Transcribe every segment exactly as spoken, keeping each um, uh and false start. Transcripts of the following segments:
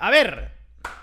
A ver,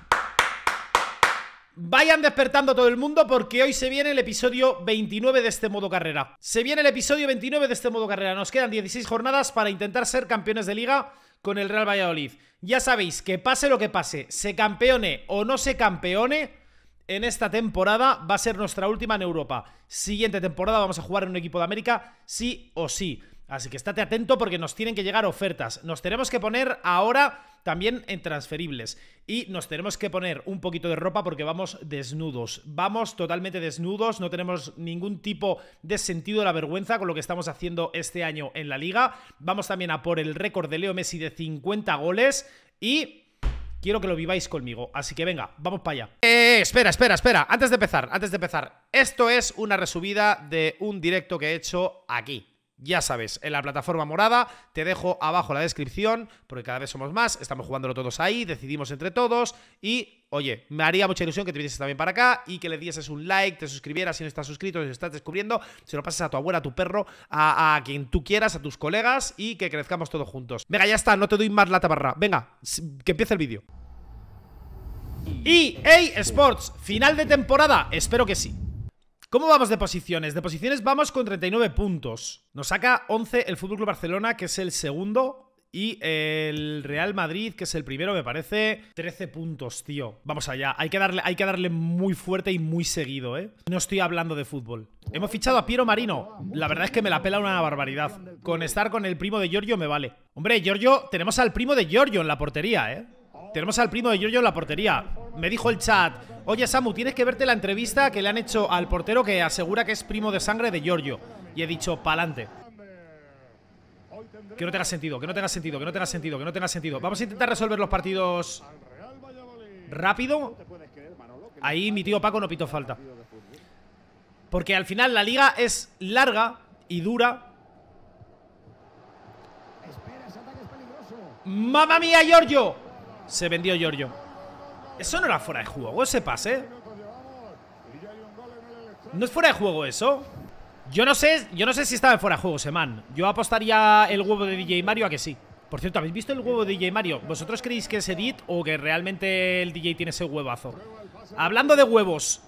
vayan despertando todo el mundo porque hoy se viene el episodio veintinueve de este modo carrera. Se viene el episodio veintinueve de este modo carrera. Nos quedan dieciséis jornadas para intentar ser campeones de liga con el Real Valladolid. Ya sabéis que pase lo que pase, se campeone o no se campeone, en esta temporada va a ser nuestra última en Europa. Siguiente temporada vamos a jugar en un equipo de América sí o sí. Así que estate atento porque nos tienen que llegar ofertas. Nos tenemos que poner ahora también en transferibles. Y nos tenemos que poner un poquito de ropa porque vamos desnudos. Vamos totalmente desnudos. No tenemos ningún tipo de sentido de la vergüenza con lo que estamos haciendo este año en la liga. Vamos también a por el récord de Leo Messi de cincuenta goles. Y quiero que lo viváis conmigo. Así que venga, vamos para allá. Eh, espera, espera, espera. Antes de empezar, antes de empezar. Esto es una resubida de un directo que he hecho aquí. Ya sabes, en la plataforma morada, te dejo abajo la descripción, porque cada vez somos más, estamos jugándolo todos ahí, decidimos entre todos y, oye, me haría mucha ilusión que te vinieses también para acá y que le dieses un like, te suscribieras si no estás suscrito, si estás descubriendo, se lo pases a tu abuela, a tu perro, a, a quien tú quieras, a tus colegas y que crezcamos todos juntos. Venga, ya está, no te doy más la tabarra, venga, que empiece el vídeo. E A Sports, final de temporada, espero que sí. ¿Cómo vamos de posiciones? De posiciones vamos con treinta y nueve puntos. Nos saca once el F C Barcelona, que es el segundo. Y el Real Madrid, que es el primero, me parece trece puntos, tío. Vamos allá, hay que darle, hay que darle muy fuerte y muy seguido, ¿eh? No estoy hablando de fútbol. Hemos fichado a Piero Marino. La verdad es que me la pela una barbaridad. Con estar con el primo de Giorgio me vale. Hombre, Giorgio, tenemos al primo de Giorgio en la portería, ¿eh? Tenemos al primo de Giorgio en la portería. Me dijo el chat: oye Samu, tienes que verte la entrevista que le han hecho al portero que asegura que es primo de sangre de Giorgio. Y he dicho, pa'lante. Que no tenga sentido, que no tenga sentido, que no tenga sentido, que no tenga sentido. Vamos a intentar resolver los partidos rápido. Ahí mi tío Paco no pitó falta. Porque al final la liga es larga y dura. ¡Mamma mía, Giorgio! Se vendió Giorgio. Eso no era fuera de juego, ese pase. ¿No es fuera de juego eso? Yo no sé, yo no sé si estaba fuera de juego ese man. Yo apostaría el huevo de D J Mario a que sí. Por cierto, ¿habéis visto el huevo de D J Mario? ¿Vosotros creéis que es edit o que realmente el D J tiene ese huevazo? Hablando de huevos.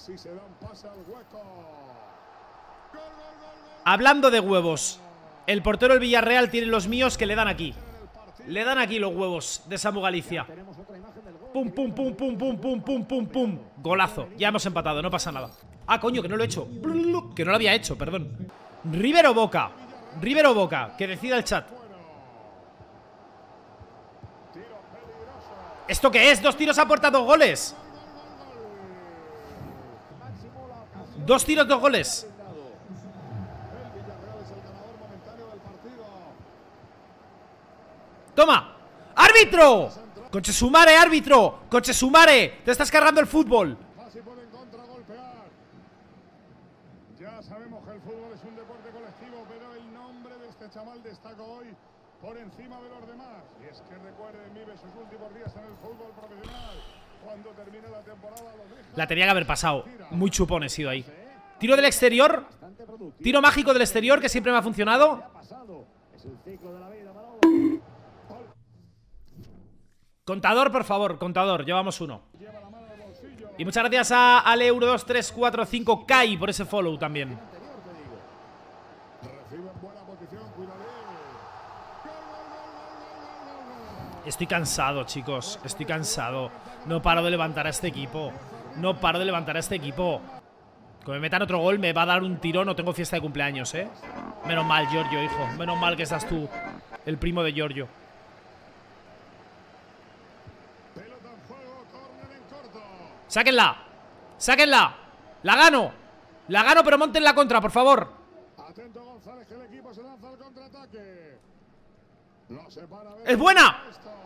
Hablando de huevos. El portero del Villarreal tiene los míos que le dan aquí. Le dan aquí los huevos de Samu Galicia. Pum, pum, pum, pum, pum, pum, pum, pum, pum. Golazo. Ya hemos empatado, no pasa nada. Ah, coño, que no lo he hecho. Que no lo había hecho, perdón. River o Boca. River o Boca. Que decida el chat. ¿Esto qué es? Dos tiros a puerta, dos goles. Dos tiros, dos goles. ¡Toma! ¡Árbitro! ¡Coche sumare, árbitro! ¡Coche sumare! ¡Te estás cargando el fútbol! Ya sabemos que el fútbol es un deporte colectivo, pero el nombre de este chaval destaca hoy por encima de los demás. Y es que recuerden, vive sus últimos días en el fútbol profesional. Cuando termine la temporada lo deja. La tenía que haber pasado. Muy chupón he sido ahí. Tiro del exterior. Tiro mágico del exterior que siempre me ha funcionado. Contador, por favor, contador, llevamos uno. Y muchas gracias a Ale uno dos tres cuatro cinco Kai por ese follow también. Estoy cansado, chicos, estoy cansado. No paro de levantar a este equipo. No paro de levantar a este equipo. Como me metan otro gol me va a dar un tirón. No tengo fiesta de cumpleaños, eh. Menos mal, Giorgio, hijo. Menos mal que estás tú, el primo de Giorgio. ¡Sáquenla! ¡Sáquenla! ¡La gano! ¡La gano, pero monten la contra, por favor! Atento González, que el equipo se lanza al contraataque. No se para ver. ¡Es buena!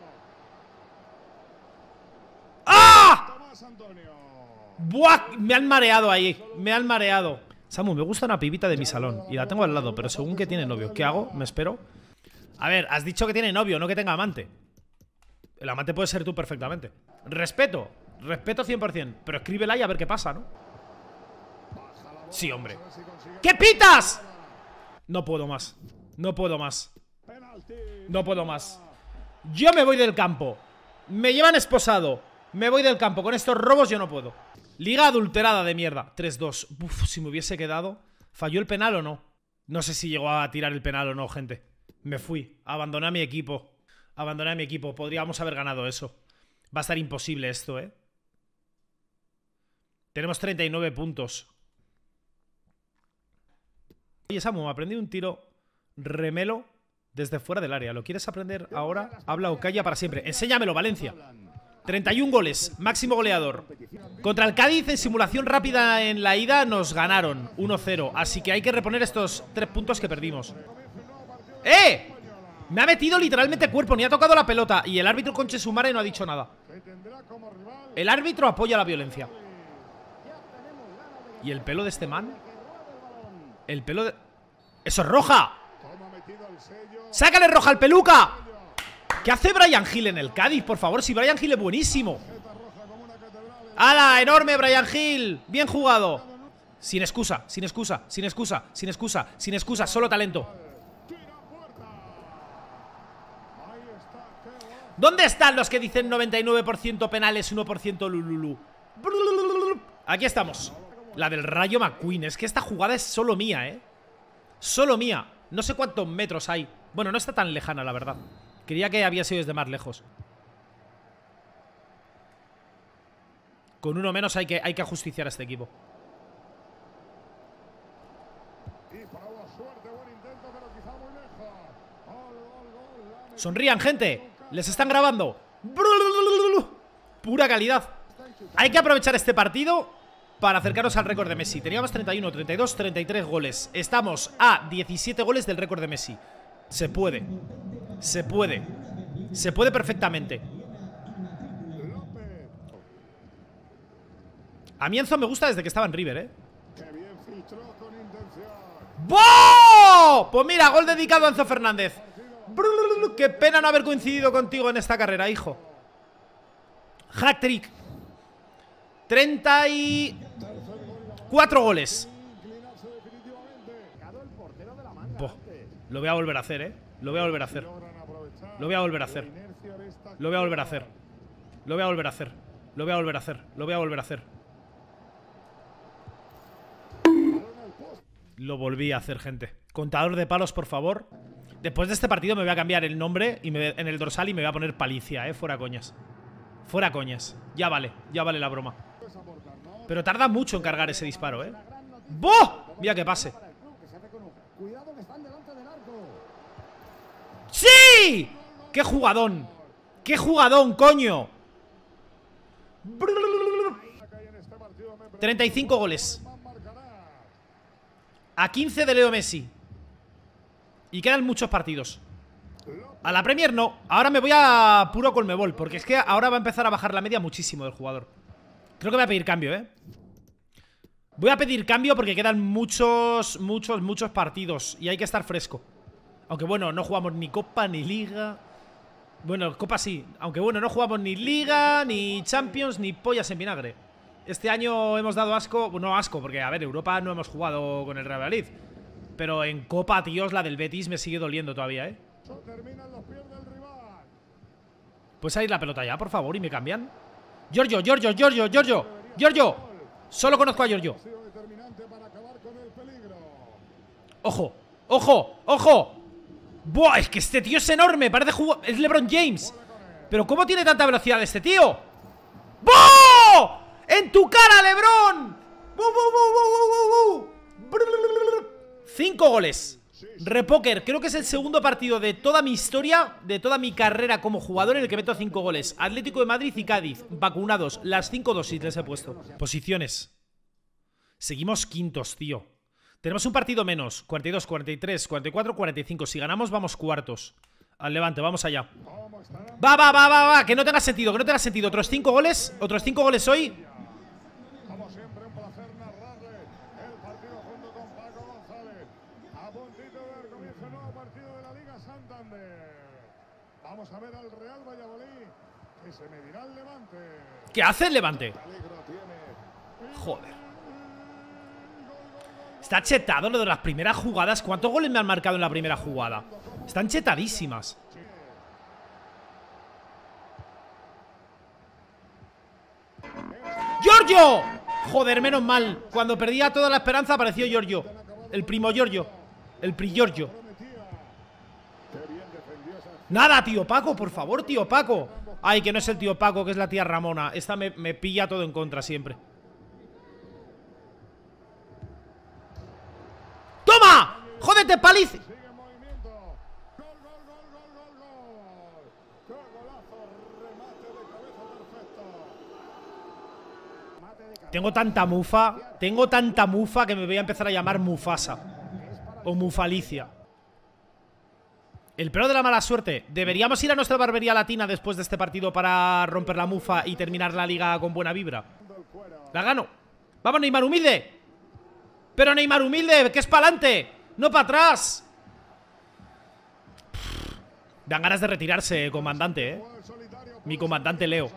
¡Ah! ¡Buah! Me han mareado ahí. Me han mareado. Samu, me gusta una pibita de mi salón y la tengo al lado, pero según que tiene novio. ¿Qué hago? ¿Me espero? A ver, has dicho que tiene novio, no que tenga amante. El amante puede ser tú perfectamente. Respeto. Respeto cien por cien, pero escríbela y a ver qué pasa, ¿no? Sí, hombre. ¿Qué pitas? No puedo más. No puedo más. No puedo más. Yo me voy del campo. Me llevan esposado. Me voy del campo. Con estos robos yo no puedo. Liga adulterada de mierda. tres dos. Uf, si me hubiese quedado. ¿Falló el penal o no? No sé si llegó a tirar el penal o no, gente. Me fui. Abandoné a mi equipo. Abandoné a mi equipo. Podríamos haber ganado eso. Va a estar imposible esto, ¿eh? Tenemos treinta y nueve puntos. Oye, Samu, me aprendí un tiro remelo desde fuera del área. ¿Lo quieres aprender ahora? Habla o calla para siempre. Enséñamelo, Valencia. treinta y un goles, máximo goleador. Contra el Cádiz en simulación rápida en la ida nos ganaron uno cero. Así que hay que reponer estos tres puntos que perdimos. ¡Eh! Me ha metido literalmente cuerpo, ni ha tocado la pelota. Y el árbitro Conche Sumare no ha dicho nada. El árbitro apoya la violencia. ¿Y el pelo de este man? El pelo de... ¡Eso es roja! ¡Sácale roja al peluca! ¿Qué hace Bryan Gil en el Cádiz? Por favor, si Bryan Gil es buenísimo. ¡Hala! ¡Enorme, Bryan Gil! Bien jugado. Sin excusa, sin excusa, sin excusa, sin excusa, sin excusa, solo talento. ¿Dónde están los que dicen noventa y nueve por ciento penales, uno por ciento lululu? Aquí estamos. La del Rayo McQueen. Es que esta jugada es solo mía, ¿eh? Solo mía. No sé cuántos metros hay. Bueno, no está tan lejana, la verdad. Creía que había sido desde más lejos. Con uno menos hay que, hay que ajusticiar a este equipo. Sonrían, gente. Les están grabando. Pura calidad. Hay que aprovechar este partido para acercarnos al récord de Messi. Teníamos treinta y uno, treinta y dos, treinta y tres goles. Estamos a diecisiete goles del récord de Messi. Se puede. Se puede. Se puede perfectamente. A mí Enzo me gusta desde que estaba en River, ¿eh? ¡Boh! Pues mira, gol dedicado a Enzo Fernández. Qué pena no haber coincidido contigo en esta carrera, hijo. Hat-trick. treinta y cuatro goles. Boh. Lo voy a volver a hacer, ¿eh? Lo voy a volver a hacer. Lo voy a volver a hacer. Lo voy a volver a hacer. Lo voy a volver a hacer. Lo voy a volver a hacer. Lo voy a volver a hacer. Lo volví a hacer, gente. Contador de palos, por favor. Después de este partido me voy a cambiar el nombre y me, en el dorsal y me voy a poner Palicia, eh. Fuera coñas. Fuera coñas. Ya vale, ya vale la broma. Pero tarda mucho en cargar ese disparo, eh. ¡Boh! Mira que pase. ¡Sí! ¡Qué jugadón! ¡Qué jugadón, coño! treinta y cinco goles. A quince de Leo Messi. Y quedan muchos partidos. A la Premier no. Ahora me voy a puro Colmebol, porque es que ahora va a empezar a bajar la media muchísimo del jugador. Creo que voy a pedir cambio, ¿eh? Voy a pedir cambio porque quedan muchos, muchos, muchos partidos y hay que estar fresco. Aunque bueno, no jugamos ni Copa ni Liga. Bueno, Copa sí. Aunque bueno, no jugamos ni Liga, ni Champions, ni pollas en vinagre. Este año hemos dado asco. No asco, porque a ver, Europa no hemos jugado con el Real Madrid. Pero en Copa, tíos, la del Betis me sigue doliendo todavía, ¿eh? ¿Puedes salir la pelota ya, por favor? Y me cambian. Giorgio, Giorgio, Giorgio, Giorgio, Giorgio. Solo conozco a Giorgio. Ojo, ojo, ojo. Buah, es que este tío es enorme. Parece jugar. Es LeBron James. Pero ¿cómo tiene tanta velocidad este tío? ¡Buah! ¡En tu cara, LeBron! ¡Bu, bu, bu, bu, bu, bu! Cinco goles. Repóker, creo que es el segundo partido de toda mi historia, de toda mi carrera como jugador en el que meto cinco goles. Atlético de Madrid y Cádiz, vacunados. Las cinco dosis les he puesto. Posiciones. Seguimos quintos, tío. Tenemos un partido menos. cuarenta y dos, cuarenta y tres, cuarenta y cuatro, cuarenta y cinco. Si ganamos, vamos cuartos. Al Levante, vamos allá. Va, va, va, va, va. Que no tenga sentido, que no tenga sentido. Otros cinco goles. Otros cinco goles hoy. Vamos a ver al Real Valladolid, que se medirá al Levante. ¿Qué hace el Levante? Joder. Está chetado lo de las primeras jugadas. ¿Cuántos goles me han marcado en la primera jugada? Están chetadísimas. ¡Giorgio! Joder, menos mal. Cuando perdía toda la esperanza apareció Giorgio. El primo Giorgio. El pri Giorgio. Nada, tío Paco, por favor, tío Paco. Ay, que no es el tío Paco, que es la tía Ramona. Esta me, me pilla todo en contra siempre. ¡Toma! ¡Jódete, paliz! Tengo tanta mufa. Tengo tanta mufa que me voy a empezar a llamar Mufasa. O Mufalicia. El peor de la mala suerte. ¿Deberíamos ir a nuestra barbería latina después de este partido para romper la mufa y terminar la liga con buena vibra? La gano. ¡Vamos, Neymar humilde! Pero Neymar humilde, que es para adelante, no para atrás. Dan ganas de retirarse, comandante, eh. Mi comandante Leo.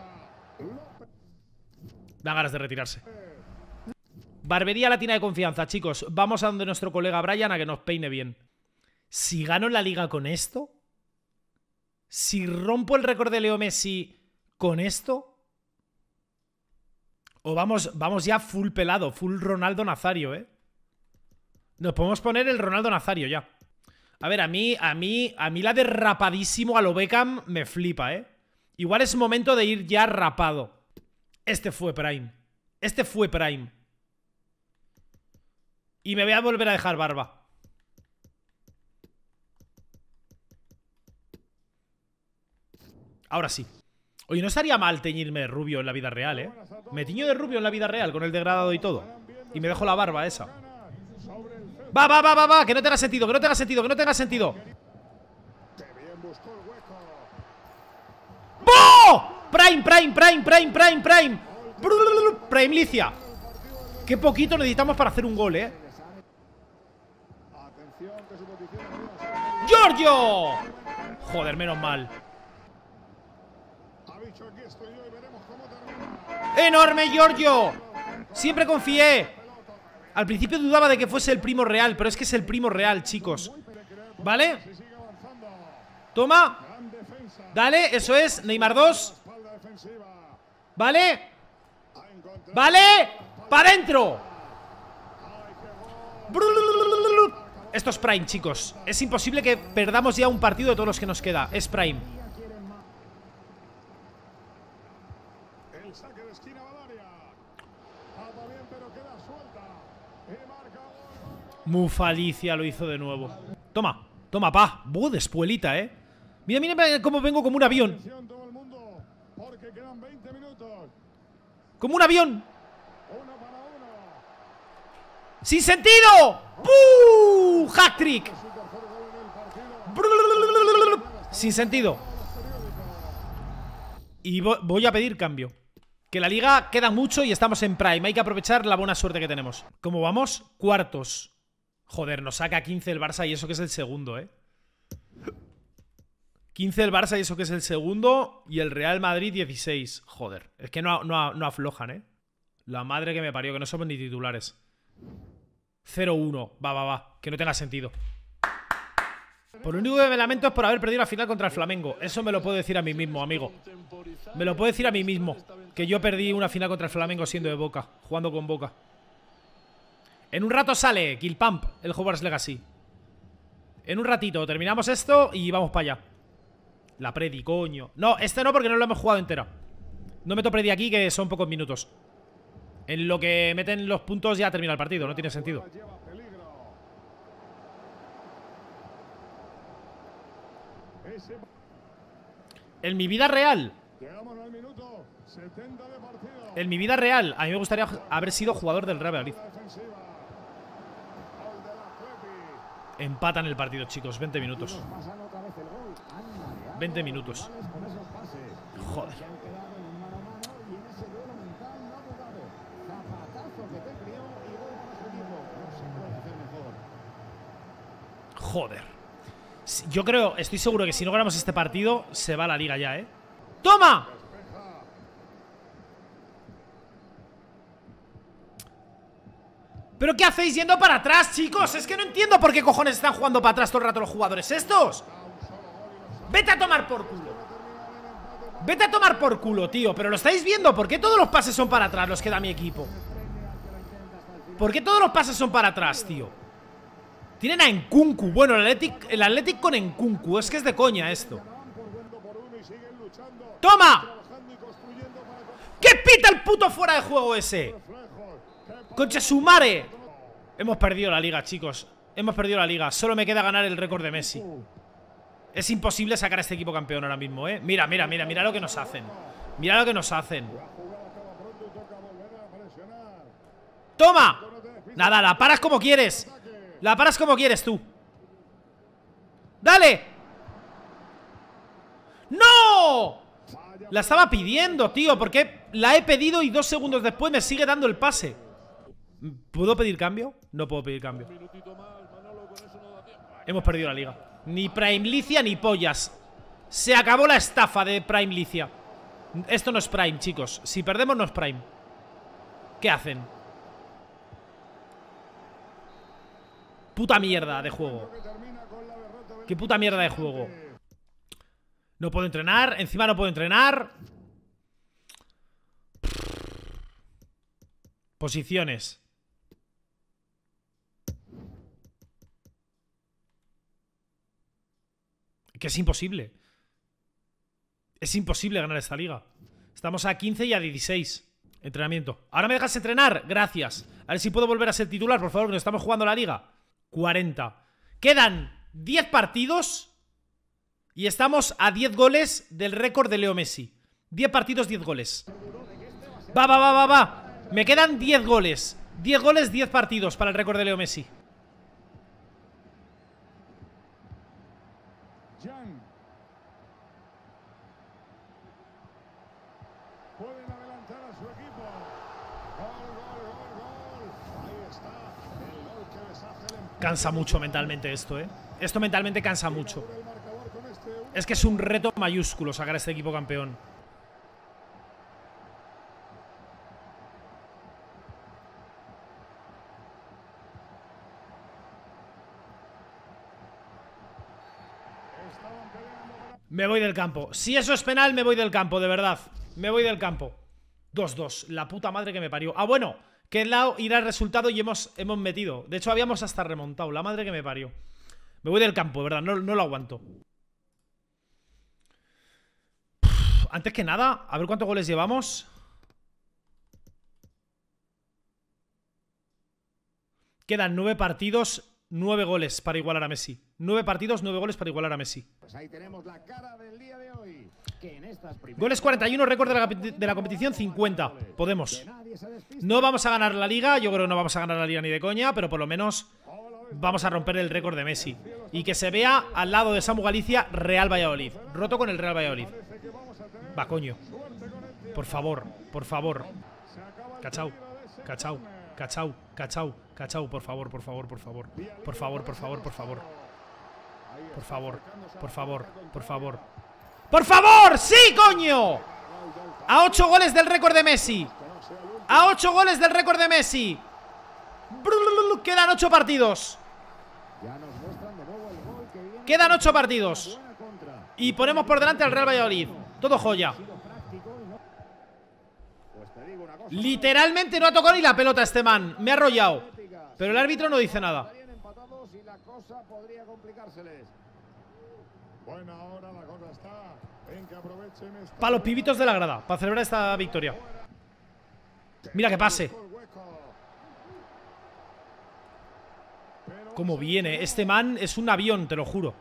Dan ganas de retirarse. Barbería latina de confianza, chicos. Vamos a donde nuestro colega Brian a que nos peine bien. Si gano la liga con esto, si rompo el récord de Leo Messi con esto, o vamos, vamos ya full pelado, full Ronaldo Nazario, ¿eh? Nos podemos poner el Ronaldo Nazario ya. A ver, a mí, a mí, a mí la de rapadísimo a lo Beckham me flipa, ¿eh? Igual es momento de ir ya rapado. Este fue Prime. Este fue Prime. Y me voy a volver a dejar barba. Ahora sí. Oye, no estaría mal teñirme de rubio en la vida real, ¿eh? Me tiño de rubio en la vida real, con el degradado y todo. Y me dejo la barba esa. Va, va, va, va, va, que no tenga sentido, que no tenga sentido, que no tenga sentido. ¡Oh! Prime, Prime, Prime, Prime, Prime, Prime. Prime Licia. Qué poquito necesitamos para hacer un gol, ¿eh? ¡Giorgio! Joder, menos mal. ¡Enorme, Giorgio! Siempre confié. Al principio dudaba de que fuese el primo real, pero es que es el primo real, chicos. ¿Vale? Toma. Dale, eso es, Neymar dos. ¿Vale? ¿Vale? ¡Para adentro! Esto es Prime, chicos. Es imposible que perdamos ya un partido de todos los que nos queda. Es Prime. Mufalicia lo hizo de nuevo. Toma, toma, pa. Buh, de espuelita, eh. Mira, mira cómo vengo como un avión. Como un avión. ¡Sin sentido! ¡Uh! ¡Hat-trick! Sin sentido. Y voy a pedir cambio. Que la liga queda mucho y estamos en Prime. Hay que aprovechar la buena suerte que tenemos. ¿Cómo vamos? Cuartos. Joder, nos saca quince el Barça y eso que es el segundo, ¿eh? quince el Barça y eso que es el segundo. Y el Real Madrid dieciséis. Joder, es que no, no, no aflojan, ¿eh? La madre que me parió, que no somos ni titulares. cero uno, va, va, va. Que no tenga sentido. Por lo único que me lamento es por haber perdido la final contra el Flamengo. Eso me lo puedo decir a mí mismo, amigo. Me lo puedo decir a mí mismo. Que yo perdí una final contra el Flamengo siendo de Boca, jugando con Boca. En un rato sale Kill Pump, el Hogwarts Legacy. En un ratito terminamos esto y vamos para allá. La Predi, coño. No, este no, porque no lo hemos jugado entera. No meto Predi aquí, que son pocos minutos. En lo que meten los puntos ya termina el partido, no tiene sentido. En mi vida real En mi vida real a mí me gustaría haber sido jugador del Real Madrid. Empatan el partido, chicos, veinte minutos. veinte minutos. Joder. Joder. Yo creo, estoy seguro que si no ganamos este partido se va la liga ya, ¿eh? ¡Toma! ¿Pero qué hacéis yendo para atrás, chicos? Es que no entiendo por qué cojones están jugando para atrás todo el rato los jugadores estos. ¡Vete a tomar por culo! Vete a tomar por culo, tío. Pero lo estáis viendo. ¿Por qué todos los pases son para atrás los que da mi equipo? ¿Por qué todos los pases son para atrás, tío? Tienen a Nkunku. Bueno, el Athletic, el Athletic con Nkunku. Es que es de coña esto. ¡Toma! ¿Qué pita el puto fuera de juego ese? ¡Concha su madre! Hemos perdido la liga, chicos. Hemos perdido la liga. Solo me queda ganar el récord de Messi. Es imposible sacar a este equipo campeón ahora mismo, ¿eh? Mira, mira, mira, mira lo que nos hacen. Mira lo que nos hacen. ¡Toma! Nada, la paras como quieres. La paras como quieres tú. ¡Dale! ¡No! La estaba pidiendo, tío. Porque la he pedido y dos segundos después me sigue dando el pase. ¿Puedo pedir cambio? No puedo pedir cambio. Hemos perdido la liga. Ni Prime Licia ni pollas. Se acabó la estafa de Prime Licia. Esto no es Prime, chicos. Si perdemos no es Prime. ¿Qué hacen? Puta mierda de juego. Qué puta mierda de juego. No puedo entrenar. Encima no puedo entrenar. Posiciones. Que es imposible. Es imposible ganar esta liga. Estamos a quince y a dieciséis. Entrenamiento. ¿Ahora me dejas entrenar? Gracias. A ver si puedo volver a ser titular, por favor, que nos estamos jugando la liga. cuarenta. Quedan diez partidos y estamos a diez goles del récord de Leo Messi. diez partidos, diez goles. Va, va, va, va, va. Me quedan diez goles. diez goles, diez partidos para el récord de Leo Messi. Pueden adelantar a su equipo. Gol, gol, gol, gol. Ahí está el gol que les hace el empate. Cansa mucho mentalmente esto, ¿eh? Esto mentalmente cansa mucho. Es que es un reto mayúsculo sacar a este equipo campeón. Me voy del campo. Si eso es penal, me voy del campo, de verdad. Me voy del campo. dos dos. La puta madre que me parió. Ah, bueno. Que el lado irá el resultado y hemos, hemos metido. De hecho, habíamos hasta remontado. La madre que me parió. Me voy del campo, de verdad. No, no lo aguanto. Uf, antes que nada, a ver cuántos goles llevamos. Quedan nueve partidos. Nueve goles para igualar a Messi. Nueve partidos, nueve goles para igualar a Messi. Pues ahí tenemos la cara del día de hoy. Que en estas Goles cuarenta y uno, récord de la, de la competición cincuenta. Podemos. No vamos a ganar la liga. Yo creo que no vamos a ganar la liga ni de coña. Pero por lo menos vamos a romper el récord de Messi. Y que se vea al lado de Samu Galicia, Real Valladolid. Roto con el Real Valladolid. Va, coño. Por favor, por favor. Cachao, cachao, cachao, cachao, cachao. Por favor, por favor, por favor. Por favor, por favor, por favor. Por favor, por favor, por favor. ¡Por favor! ¡Sí, coño! A ocho goles del récord de Messi. A ocho goles del récord de Messi. Quedan ocho partidos. Quedan ocho partidos. Y ponemos por delante al Real Valladolid. Todo joya. Literalmente no ha tocado ni la pelota este man. Me ha arrollado. Pero el árbitro no dice nada. Bueno, ahora la cosa está en que aprovechen esta... Para los pibitos de la grada, para celebrar esta victoria. Mira que pase. Cómo viene. Este man es un avión, te lo juro.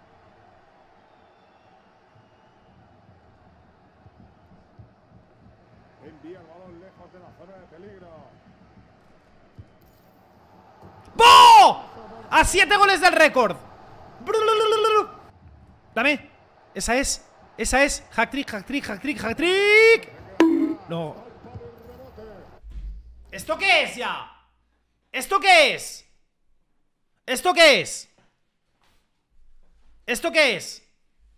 Envía el balón lejos de la zona de peligro. ¡Oh! A siete goles del récord. Dame. Esa es. Esa es. Hack-trick, hack-trick, hack-trick, hack-trick. No. ¿Esto qué es ya? ¿Esto qué es? ¿Esto qué es? ¿Esto qué es?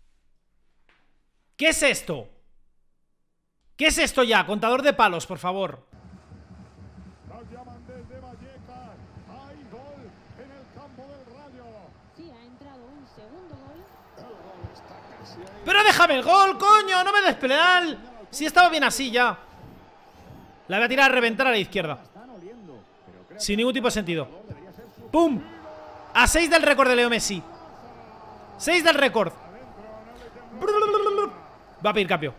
¿Qué es esto? ¿Qué es esto ya? Contador de palos, por favor. Nos llaman desde Vallecas. Hay gol en el campo del Rayo. Sí, ha entrado un segundo gol. El gol está casi ahí. ¡Pero déjame el gol, coño! ¡No me des penal! Si estaba bien así ya. La voy a tirar a reventar a la izquierda. Sin ningún tipo de sentido. ¡Pum! A seis del récord de Leo Messi. seis del récord. Va a pedir cambio.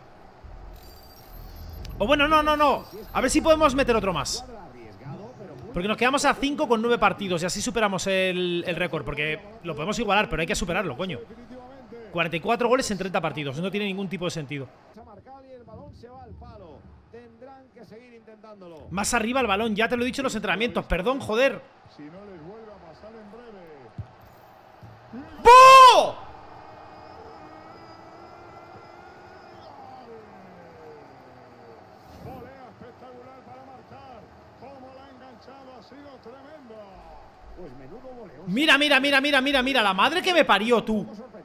O bueno, no, no, no. A ver si podemos meter otro más. Porque nos quedamos a cinco con nueve partidos y así superamos el, el récord. Porque lo podemos igualar, pero hay que superarlo, coño. cuarenta y cuatro goles en treinta partidos. No tiene ningún tipo de sentido. Más arriba el balón, ya te lo he dicho en los entrenamientos. Perdón, joder. ¡Bo! Mira, mira, mira, mira, mira, mira. La madre que me parió, tú.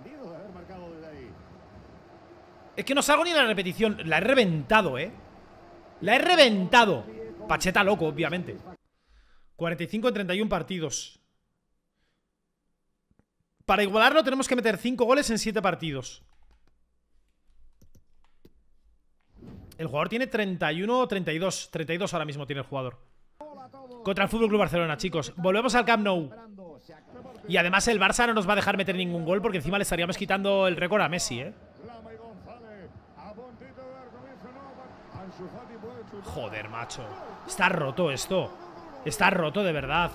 Es que no salgo ni en la repetición. La he reventado, eh. La he reventado. Pacheta loco, obviamente. cuarenta y cinco en treinta y uno partidos. Para igualarlo tenemos que meter cinco goles en siete partidos. El jugador tiene treinta y uno o treinta y dos. treinta y dos ahora mismo tiene el jugador. Contra el F C Barcelona, chicos. Volvemos al Camp Nou. Y además el Barça no nos va a dejar meter ningún gol, porque encima le estaríamos quitando el récord a Messi, eh. Joder, macho. Está roto esto. Está roto de verdad.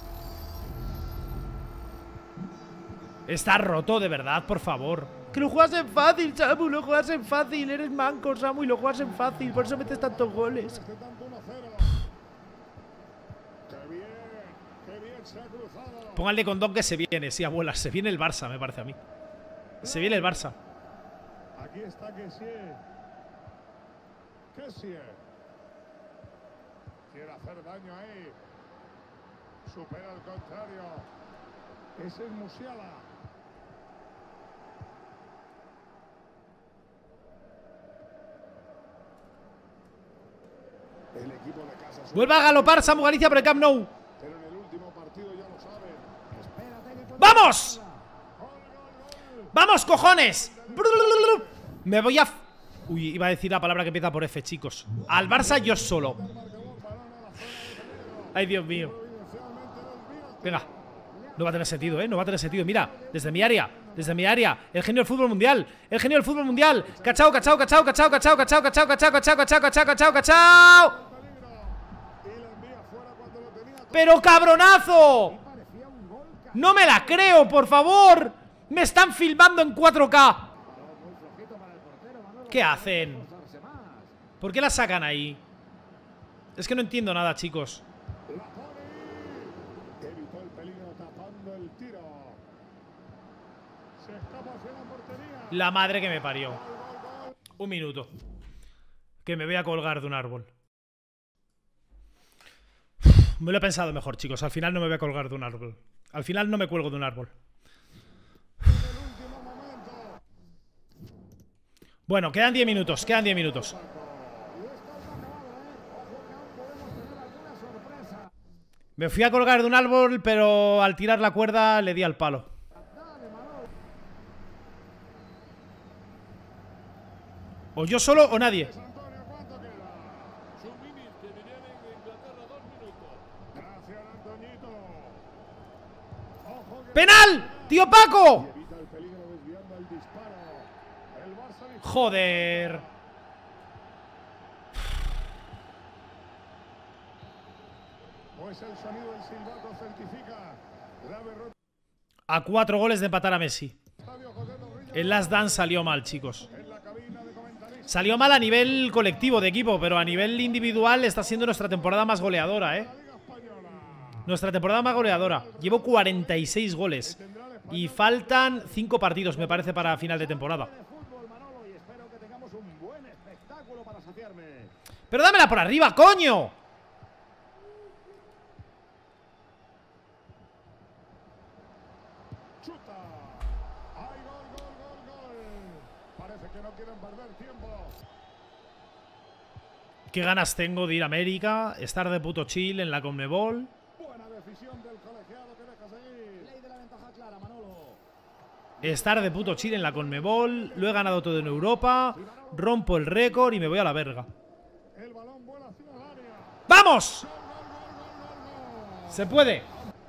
Está roto de verdad, por favor. Que lo juegas en fácil, Samu. Lo juegas en fácil. Eres manco, Samu, y lo juegas en fácil. Por eso metes tantos goles. Pónganle condón que se viene. Sí, abuela. Se viene el Barça, me parece a mí. Se viene el Barça. Aquí está Kessié. Kessié. Quiere hacer daño ahí. Supera al contrario. Ese es Musiala. El equipo de casa. Vuelve a galopar Samu Galicia por el Camp Nou. Pero en el último partido ya lo saben. ¡Vamos! ¡Vamos, cojones! Me voy a... Uy, iba a decir la palabra que empieza por F, chicos. Al Barça yo solo. Ay, Dios mío. Venga. No va a tener sentido, ¿eh? No va a tener sentido. Mira, desde mi área. Desde mi área. El genio del fútbol mundial. El genio del fútbol mundial. Cachao, cachao, cachao, cachao, cachao, cachao, cachao, cachao, cachao, cachao, cachao, cachao, cachao. ¡Pero cabronazo! ¡No me la creo, por favor! ¡Me están filmando en cuatro K! ¿Qué hacen? ¿Por qué la sacan ahí? Es que no entiendo nada, chicos. La madre que me parió. Un minuto. Que me voy a colgar de un árbol. Me lo he pensado mejor, chicos. Al final no me voy a colgar de un árbol. Al final no me cuelgo de un árbol. Bueno, quedan diez minutos. Quedan diez minutos. Me fui a colgar de un árbol, pero al tirar la cuerda le di al palo. O yo solo o nadie. ¡Penal! ¡Tío Paco! Joder. A cuatro goles de empatar a Messi. El last dance salió mal, chicos. Salió mal a nivel colectivo de equipo, pero a nivel individual está siendo nuestra temporada más goleadora, ¿eh? Nuestra temporada más goleadora. Llevo cuarenta y seis goles. Y faltan cinco partidos, me parece, para final de temporada. ¡Pero dámela por arriba, coño! Qué ganas tengo de ir a América, estar de puto chill en la Conmebol. estar de puto chill en la Conmebol. Lo he ganado todo en Europa. Rompo el récord y me voy a la verga. ¡Vamos! Se puede.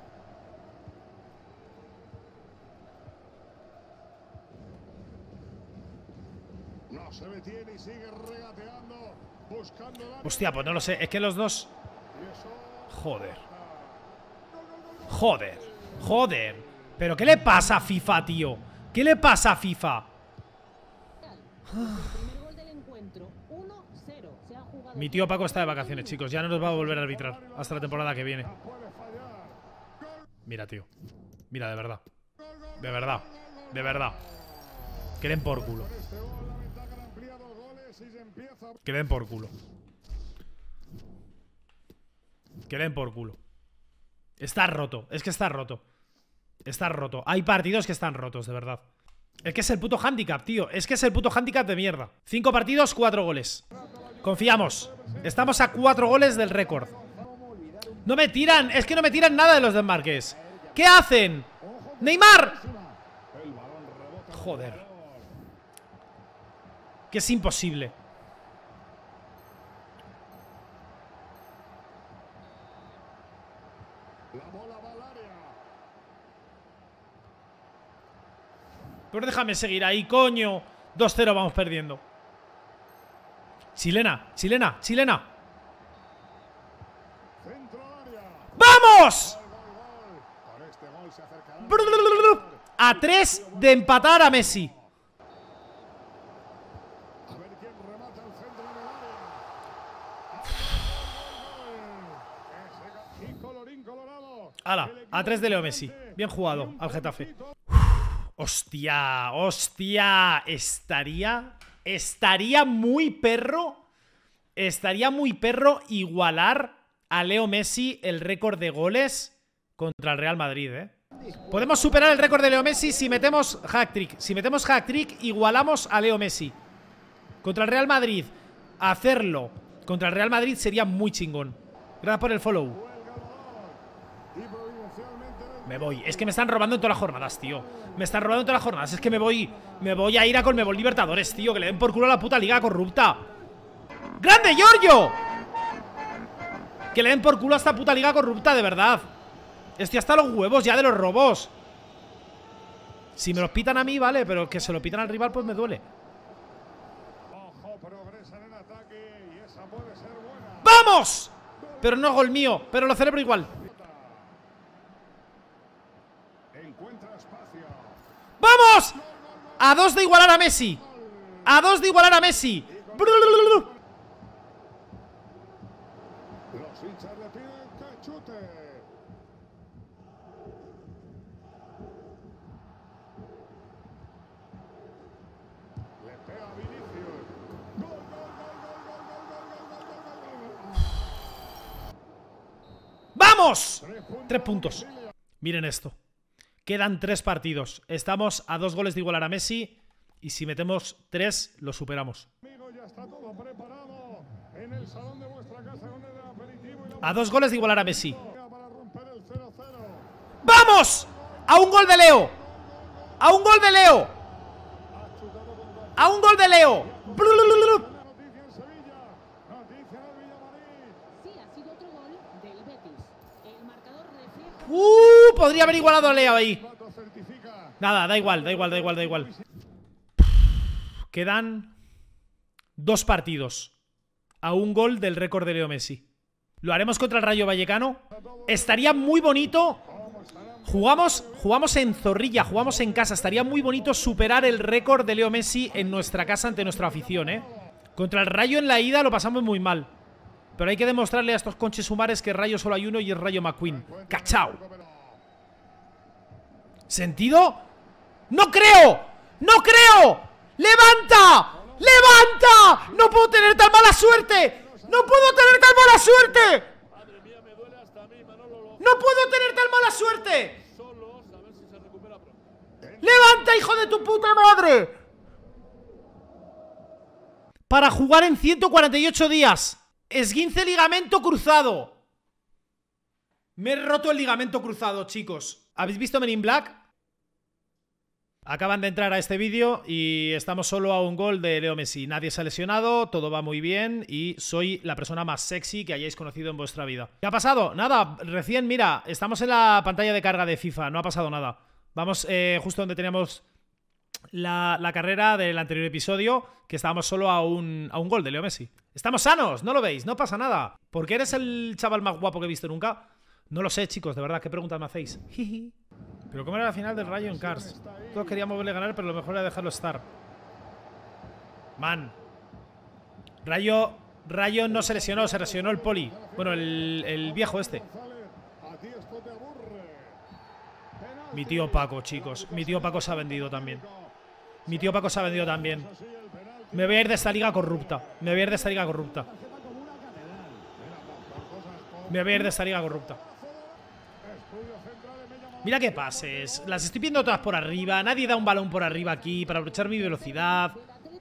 Hostia, pues no lo sé. Es que los dos... Joder. Joder. Joder. ¿Pero qué le pasa a FIFA, tío? ¿Qué le pasa a FIFA? Mi tío Paco está de vacaciones, chicos. Ya no nos va a volver a arbitrar hasta la temporada que viene. Mira, tío. Mira, de verdad. De verdad. De verdad. Que den por culo. Que den por culo. Que den por culo. Está roto. Es que está roto. Está roto. Hay partidos que están rotos, de verdad. Es que es el puto handicap, tío. Es que es el puto handicap de mierda. Cinco partidos, cuatro goles. Confiamos. Estamos a cuatro goles del récord. No me tiran. Es que no me tiran nada de los desmarques. ¿Qué hacen? ¡Neymar! Joder. Que es imposible. Pero déjame seguir ahí, coño. dos cero vamos perdiendo. Chilena, chilena, chilena. ¡Vamos! A tres de empatar a Messi. Hala, a tres de Leo Messi. Bien jugado al Getafe. Hostia, hostia. Estaría... Estaría muy perro. Estaría muy perro igualar a Leo Messi el récord de goles contra el Real Madrid, ¿eh? Podemos superar el récord de Leo Messi si metemos hat-trick. Si metemos hat-trick, igualamos a Leo Messi. Contra el Real Madrid, hacerlo contra el Real Madrid sería muy chingón. Gracias por el follow. Me voy. Es que me están robando en todas las jornadas, tío. Me están robando en todas las jornadas. Es que me voy Me voy a ir a Conmebol Libertadores, tío. Que le den por culo a la puta liga corrupta. ¡Grande, Giorgio! Que le den por culo a esta puta liga corrupta, de verdad. Estoy hasta los huevos ya de los robos. Si me los pitan a mí, vale. Pero que se lo pitan al rival, pues me duele. ¡Vamos! Pero no gol mío. Pero lo celebro igual. ¡Vamos! A dos de igualar a Messi. A dos de igualar a Messi. Los hinchas le piden que chute. Le pega a Vinicius. Gol, gol, gol, gol, gol, gol, gol, gol, gol. ¡Vamos! Tres puntos. Miren esto. Quedan tres partidos. Estamos a dos goles de igualar a Messi. Y si metemos tres, lo superamos. A dos goles de igualar a Messi. ¡Vamos! ¡A un gol de Leo! ¡A un gol de Leo! ¡A un gol de Leo! ¡Uh! Podría haber igualado a Leo ahí. Nada, da igual, da igual, da igual, da igual. Quedan dos partidos a un gol del récord de Leo Messi. Lo haremos contra el Rayo Vallecano. Estaría muy bonito. Jugamos, jugamos en Zorrilla, jugamos en casa. Estaría muy bonito superar el récord de Leo Messi en nuestra casa ante nuestra afición, ¿eh? Contra el Rayo en la ida lo pasamos muy mal. Pero hay que demostrarle a estos conches sumares que Rayo solo hay uno y es Rayo McQueen. ¡Cachao! ¿Sentido? ¡No creo! ¡No creo! ¡Levanta! ¡Levanta! ¡No puedo tener tan mala suerte! ¡No puedo tener tan mala suerte! ¡No puedo tener tan mala suerte! ¡Levanta, hijo de tu puta madre! Para jugar en ciento cuarenta y ocho días. Esguince ligamento cruzado. Me he roto el ligamento cruzado, chicos. ¿Habéis visto Men in Black? Acaban de entrar a este vídeo y estamos solo a un gol de Leo Messi. Nadie se ha lesionado, todo va muy bien y soy la persona más sexy que hayáis conocido en vuestra vida. ¿Qué ha pasado? Nada, recién, mira, estamos en la pantalla de carga de FIFA, no ha pasado nada. Vamos eh, justo donde teníamos la, la carrera del anterior episodio, que estábamos solo a un, a un gol de Leo Messi. Estamos sanos, ¿no lo veis? No pasa nada. ¿Por qué eres el chaval más guapo que he visto nunca? No lo sé, chicos, de verdad, ¿qué preguntas me hacéis? Pero ¿cómo era la final del Rayo en Cars? Todos queríamos verle ganar, pero lo mejor era dejarlo estar. Man. Rayo, Rayo no se lesionó, se lesionó el poli. Bueno, el, el viejo este. Mi tío Paco, chicos. Mi tío Paco se ha vendido también. Mi tío Paco se ha vendido también. Me voy a ir de esta liga corrupta. Me voy a ir de esta liga corrupta. Me voy a ir de esta liga corrupta. Mira qué pases. Las estoy viendo todas por arriba. Nadie da un balón por arriba aquí para aprovechar mi velocidad.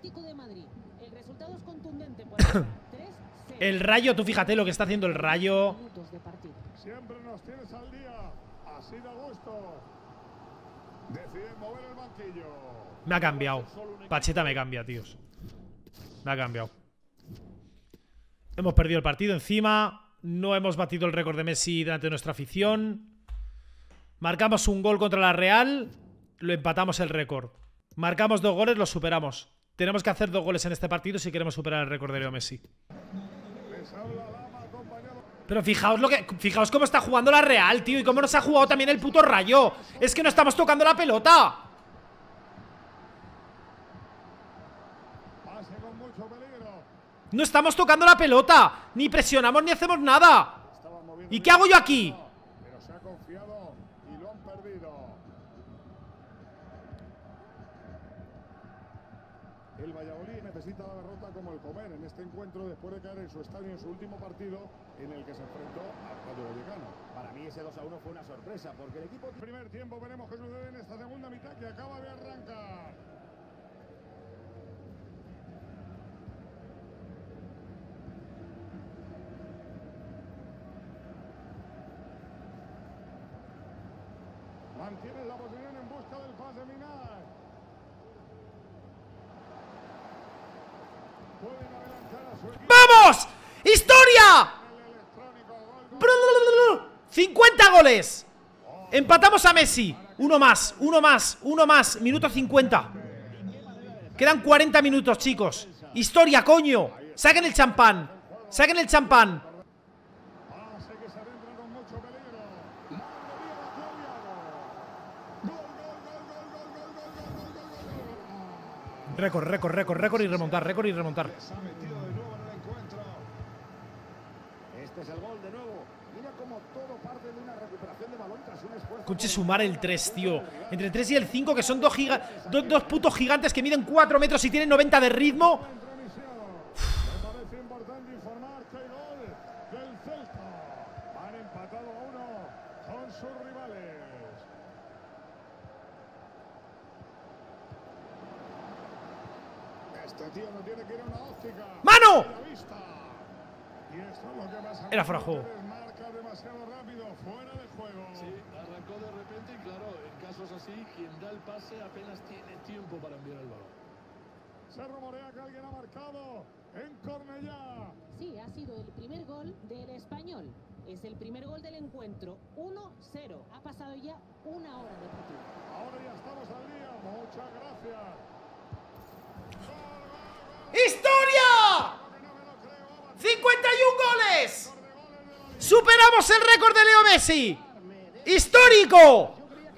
El Rayo, tú fíjate lo que está haciendo el Rayo. Siempre nos tienes al día. Así da gusto. Deciden mover el banquillo. Me ha cambiado. Pacheta me cambia, tíos. Me ha cambiado. Hemos perdido el partido encima. No hemos batido el récord de Messi delante de nuestra afición. Marcamos un gol contra la Real. Lo empatamos el récord. Marcamos dos goles, lo superamos. Tenemos que hacer dos goles en este partido si queremos superar el récord de Leo Messi. Pero fijaos lo que. Fijaos cómo está jugando la Real, tío. Y cómo nos ha jugado también el puto Rayo. Es que no estamos tocando la pelota. No estamos tocando la pelota. Ni presionamos ni hacemos nada. ¿Y qué hago yo aquí? Pero se ha confiado y lo han perdido. El Valladolid necesita la derrota como el comer en este encuentro después de caer en su estadio en su último partido en el que se enfrentó al Rayo Vallecano. Para mí ese dos a uno fue una sorpresa porque el equipo... Primer tiempo, veremos qué sucede en esta segunda mitad que acaba de arrancar. Mantienen la posición en busca del pase final. Pueden adelantar a su equipo. ¡Vamos! ¡Historia! ¡cincuenta goles! Empatamos a Messi. Uno más, uno más, uno más. Minuto cincuenta. Quedan cuarenta minutos, chicos. Historia, coño. Saquen el champán. Saquen el champán. Récord, récord, récord, récord y remontar, récord y remontar. Este es el gol de nuevo. Mira cómo todo parte de una recuperación de balón tras un esfuerzo. Conche sumar el tres, tío. Entre el tres y el cinco, que son dos, giga dos, dos putos gigantes que miden cuatro metros y tienen noventa de ritmo. Me parece importante informar que el gol del Celta. Han empatado a uno con sus rivales. Este tío no tiene que ir a una óptica. ¡Mano! Y esto es lo que pasa. Era fuera de juego. Marca demasiado rápido, fuera de juego. Sí, arrancó de repente y claro, en casos así, quien da el pase apenas tiene tiempo para enviar el balón. Se rumorea que alguien ha marcado en Cornellá. Sí, ha sido el primer gol del Español. Es el primer gol del encuentro. uno cero. Ha pasado ya una hora de partido. Ahora ya estamos al día. Muchas gracias. ¡Historia! ¡cincuenta y un goles! ¡Superamos el récord de Leo Messi! ¡Histórico!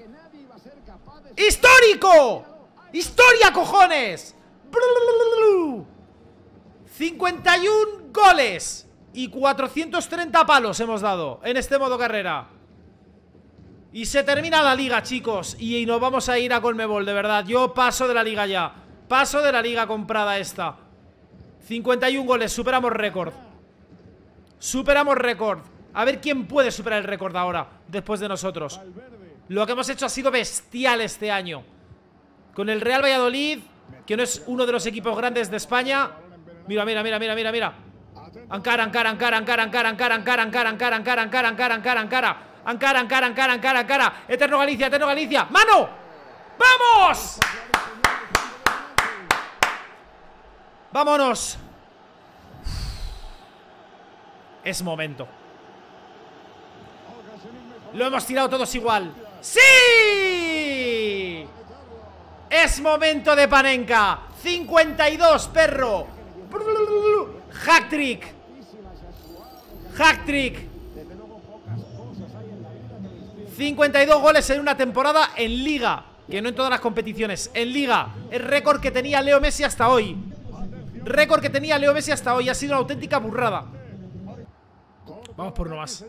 ¡Histórico! ¡Historia, cojones! cincuenta y un goles y cuatrocientos treinta palos hemos dado en este modo carrera. Y se termina la liga, chicos. Y nos vamos a ir a Conmebol, de verdad. Yo paso de la liga ya. Paso de la liga comprada esta. cincuenta y un goles, superamos récord. Superamos récord. A ver quién puede superar el récord ahora, después de nosotros. Lo que hemos hecho ha sido bestial este año. Con el Real Valladolid, que no es uno de los equipos grandes de España. Mira, mira, mira, mira, mira, mira. Ankara, Ankara, Ankara, Ankara, Ankara, Ankara, Ankara, Ankara, Ankara, Ankara, Ankara, Ankara, Ankara, Ankara, Ankara, Ankara, Ankara, Ankara, Ankara, Eterno Galicia, Eterno Galicia. ¡Mano! ¡Vamos! ¡Vámonos! Es momento. Lo hemos tirado todos igual. ¡Sí! Es momento de Panenka. cincuenta y dos, perro. Hack-trick. Hack-trick. cincuenta y dos goles en una temporada en Liga. Que no en todas las competiciones. En Liga. El récord que tenía Leo Messi hasta hoy. Récord que tenía Leo Messi hasta hoy. Ha sido una auténtica burrada. Vamos por uno más.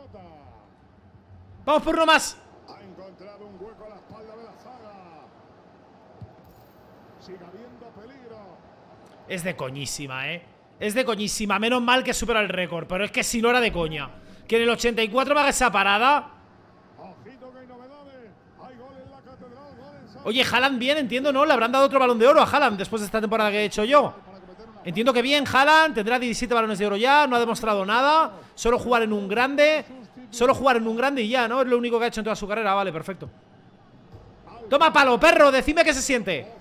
Vamos por uno más. Ha encontrado un hueco a la espalda de la zaga. Sigue habiendo peligro. Es de coñísima, eh. Es de coñísima. Menos mal que supera el récord. Pero es que si no era de coña. Que en el ochenta y cuatro me haga esa parada. Ojito que hay novedades. Hay gol en la catedral, gol en San... Oye, Haaland bien, entiendo, ¿no? Le habrán dado otro balón de oro a Haaland después de esta temporada que he hecho yo. Entiendo que bien, Haaland tendrá diecisiete balones de oro ya. No ha demostrado nada. Solo jugar en un grande. Solo jugar en un grande y ya, ¿no? Es lo único que ha hecho en toda su carrera. Vale, perfecto. Toma palo, perro. Decime qué se siente.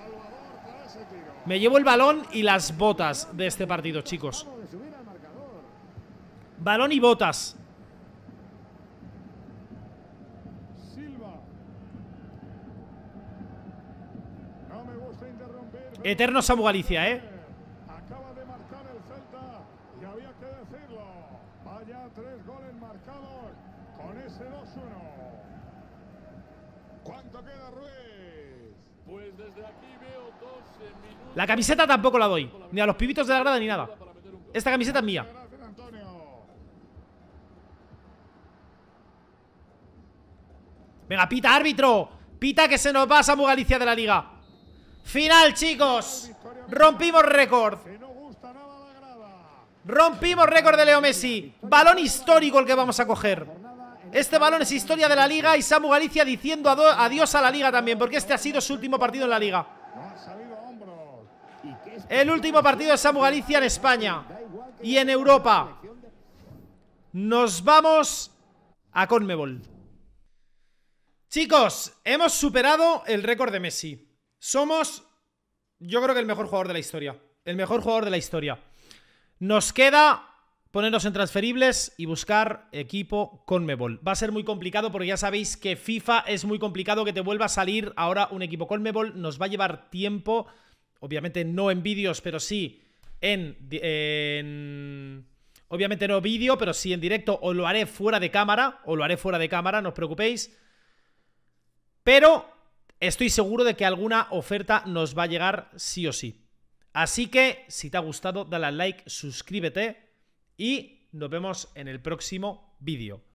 Me llevo el balón y las botas de este partido, chicos. Balón y botas. Silva. No me gusta interrumpir. Eterno Samu Galicia, ¿eh? Acaba de marcar el Celta y había que decirlo. Vaya tres goles marcados con ese dos uno. ¿Cuánto queda, Ruiz? Pues desde aquí veo doce minutos. La camiseta tampoco la doy. Ni a los pibitos de la grada ni nada. Esta camiseta es mía. Gracias, Antonio. Venga, pita, árbitro. Pita que se nos va Samu Galicia de la liga. Final, chicos. Rompimos récord. Que no gusta nada la grada. Rompimos récord de Leo Messi. Balón histórico el que vamos a coger. Este balón es historia de la liga. Y Samu Galicia diciendo adiós a la liga también, porque este ha sido su último partido en la liga. No ha salido a hombros. El último partido de Samu Galicia en España y en Europa. Nos vamos a Conmebol. Chicos, hemos superado el récord de Messi. Somos, yo creo que el mejor jugador de la historia. El mejor jugador de la historia. Nos queda ponernos en transferibles y buscar equipo Conmebol. Va a ser muy complicado porque ya sabéis que FIFA es muy complicado que te vuelva a salir ahora un equipo Conmebol. Nos va a llevar tiempo. Obviamente no en vídeos, pero sí en, en... Obviamente no vídeo, pero sí en directo. O lo haré fuera de cámara. O lo haré fuera de cámara, no os preocupéis. Pero estoy seguro de que alguna oferta nos va a llegar sí o sí. Así que, si te ha gustado, dale al like, suscríbete y nos vemos en el próximo vídeo.